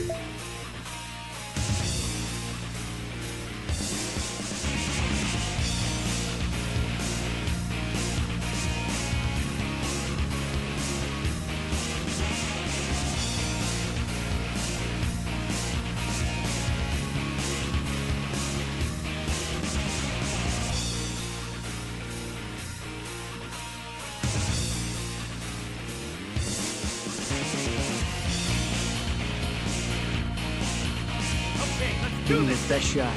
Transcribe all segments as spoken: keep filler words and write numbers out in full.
Give him his best shot.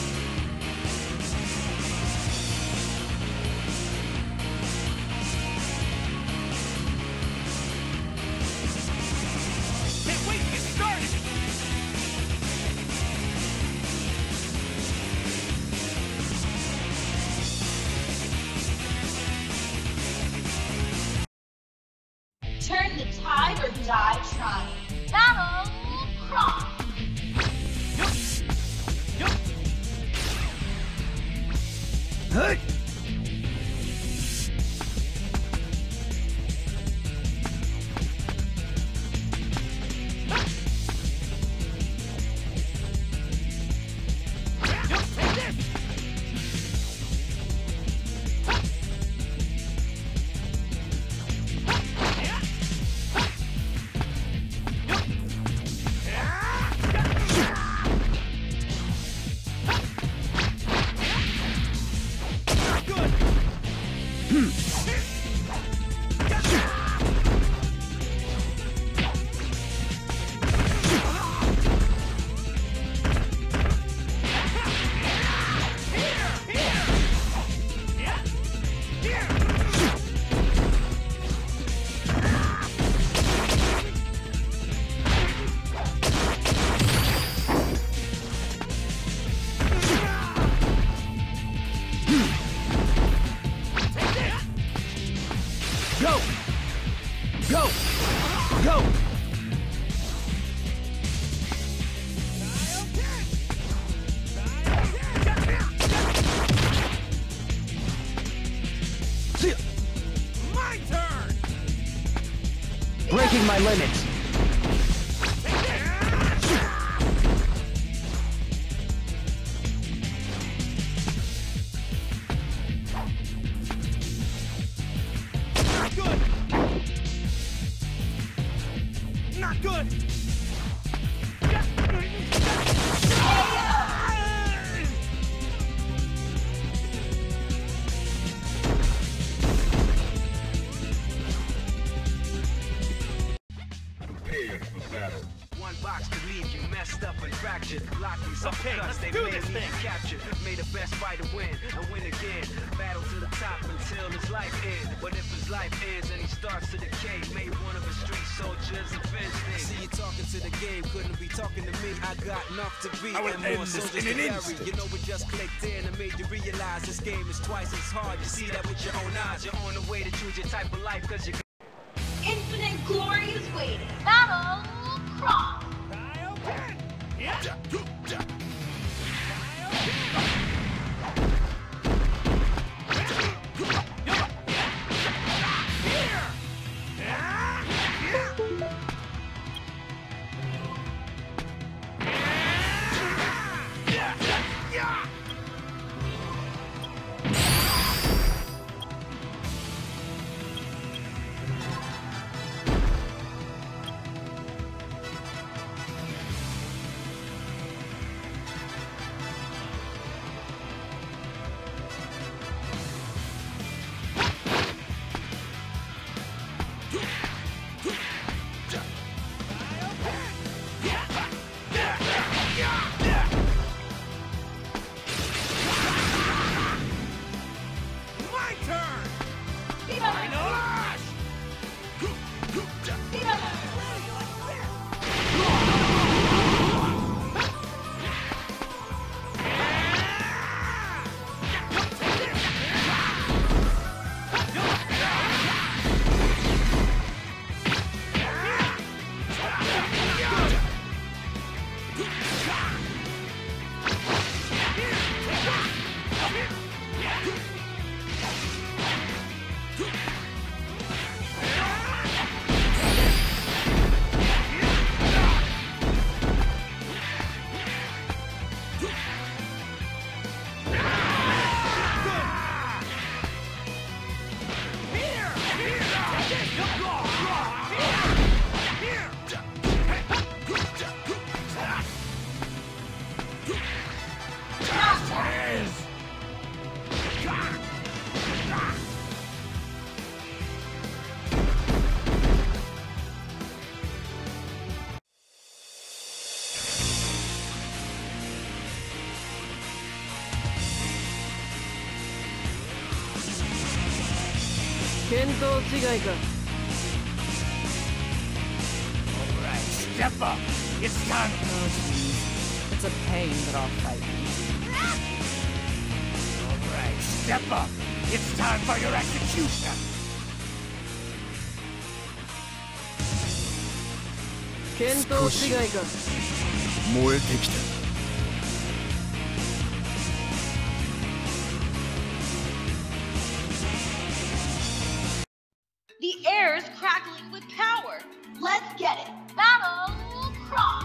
Can't wait to get started! Turn the tide or die trying. Battle Cross! Hey! Go! Go! Go! My turn! Breaking my limits. Not good! Prepare for battle. One box could leave you messed up and fractured. Locking some Okay, let's they do may this need thing. captured. May the best fighter win and win again. Battle to the top until his life ends. But if his life ends and he starts to decay, may one of his street soldiers avenge things. See you talking to the game, couldn't be talking to me. I got enough to be I will and end more this soldiers in to an carry. instant. You know we just clicked in and made you realize this game is twice as hard. You see that with your own eyes. You're on the way to choose your type of life cause you Infinite glory is waiting. Battle Cross! Alright, step up. It's time. Oh, geez. It's a pain, but I'll fight. Alright, step up. It's time for your execution. The air's crackling with power. Let's get it. Battle Cross.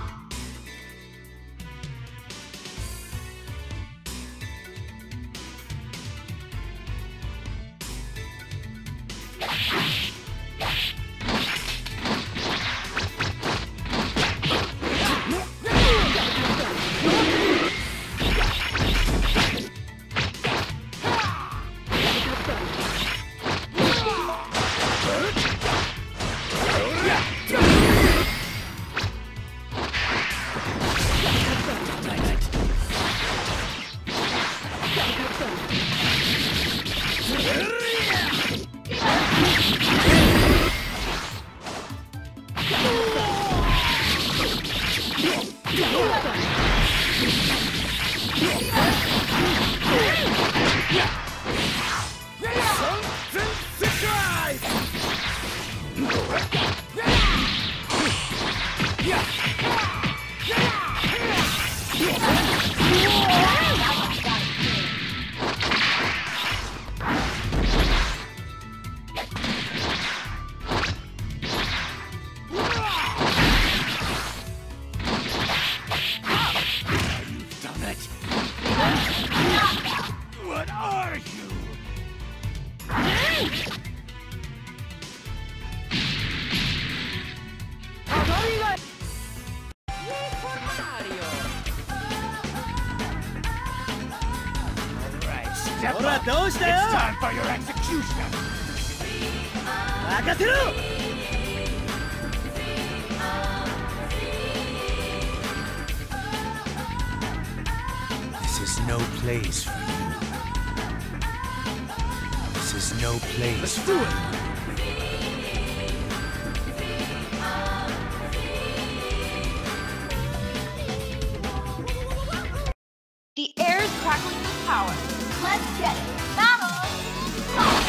What are you? Alright, step up. It's time for your execution. This is no place for you. This is no place. Let's do it. The air is crackling with power. Let's get it. Battle Cross.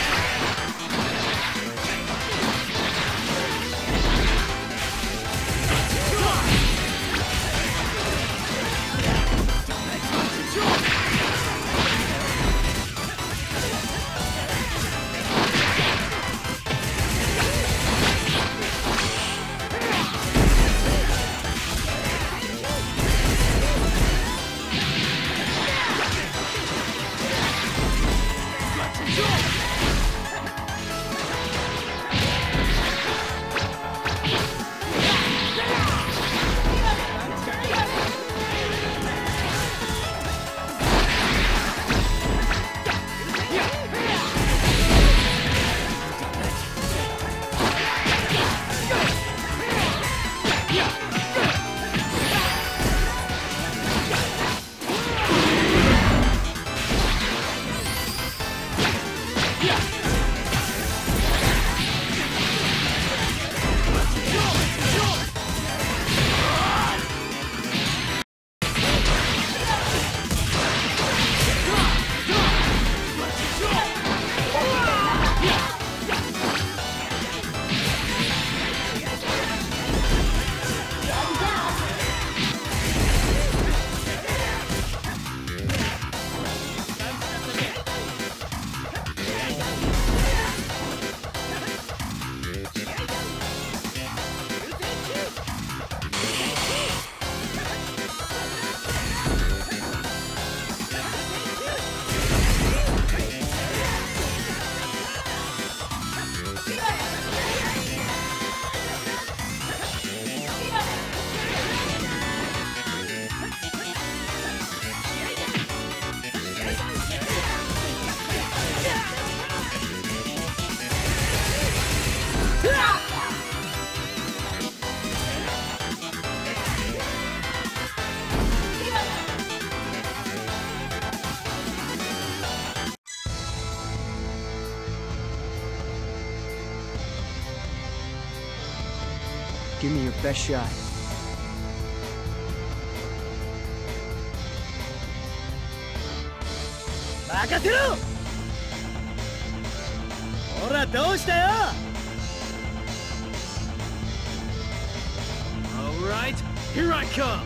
Give me your best shot. Makatero! Ora, doushita yo? All right, here I come.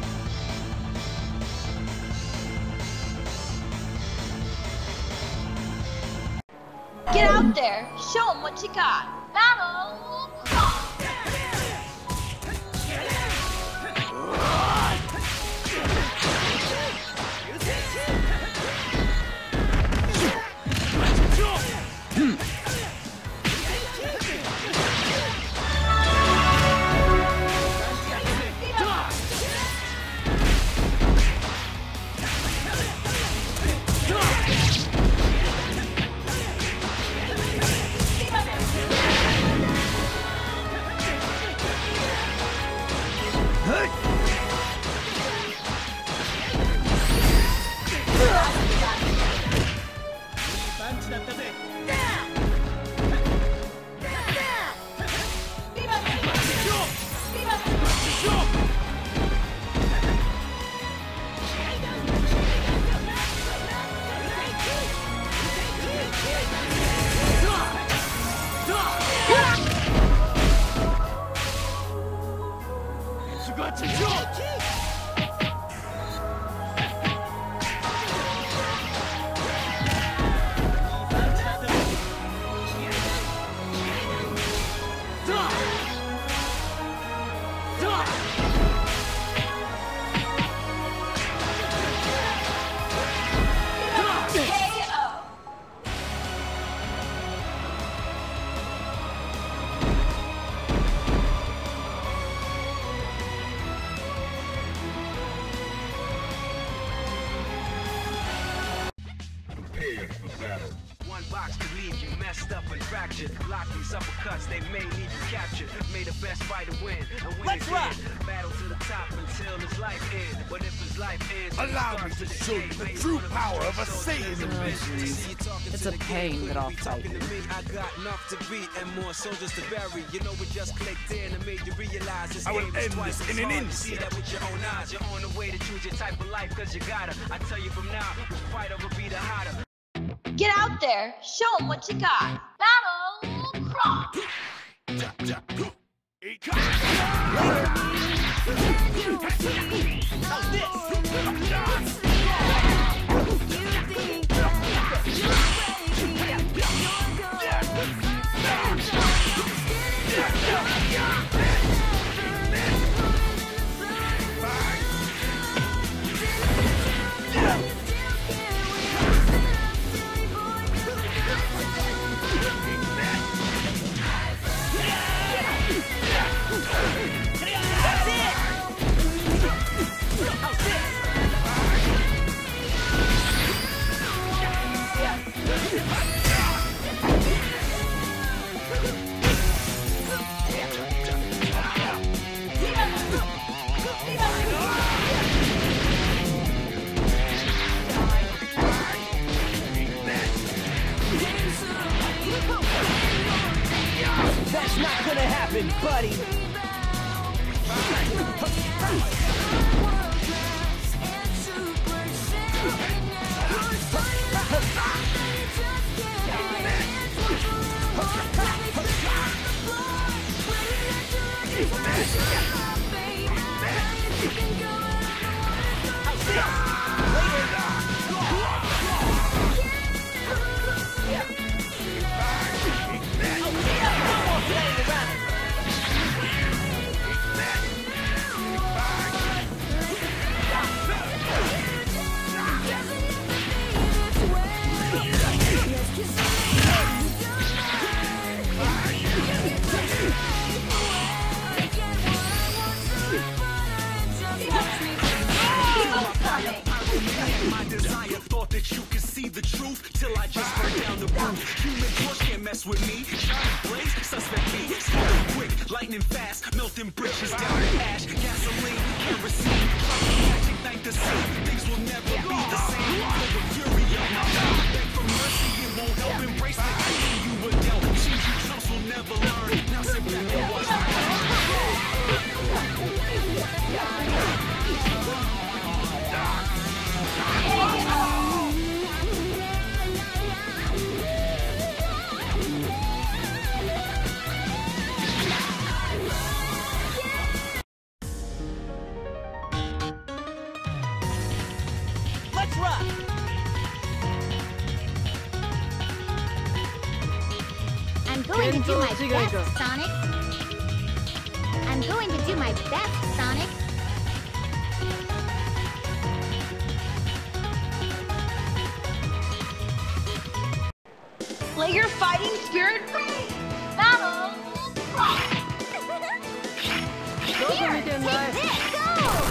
Get out there. Show them what you got. Battle Cross. One box could leave you messed up and fractured. Block these uppercuts, they may leave you captured. May the best fighter win, and win Let's rock! Battle to the top until his life ends. But if his life ends, Allow me to show you the true power of a Saiyan in me. It's a pain that I'll fight you. I got enough to beat and more soldiers to bury. You know we just clicked in and made you realize this I will game is end twice this as in an hard. instant. See that with your own eyes. You're on the way to choose your type of life, cause you gotta. I tell you from now, the fighter will be the hotter. Get out there. Show them what you got. Battle Cross. That's not gonna happen, buddy! My desire thought that you could see the truth till I just burned down the roof. Human torch can't mess with me. Giant blaze, suspect me. Smoking quick, lightning fast, melting bridges down to ash. Gasoline, kerosene, magic night to see. Things will never be the same. Over fury of my mouth. Beg for mercy, it won't help. Embrace the ending you were dealt. Cheesy trumps will never learn. Now sit back and watch my going to do my best, Sonic. I'm going to do my best, Sonic. Let your fighting spirit free! Battle! Here, take this! Go!